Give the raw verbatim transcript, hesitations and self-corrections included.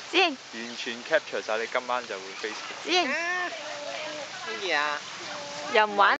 子英， 完全 capture 晒你今晚就會 Facebook。 子英， 乜嘢啊？ 又唔玩？